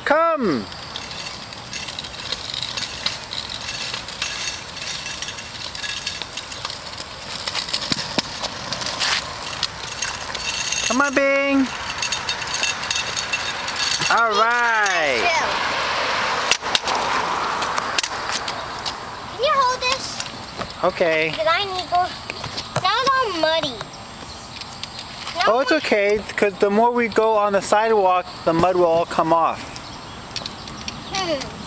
come. Come on, Bing. All right. Can you hold this? Okay. Because I need to go. Now it's all muddy. Oh, it's okay, because the more we go on the sidewalk, the mud will all come off.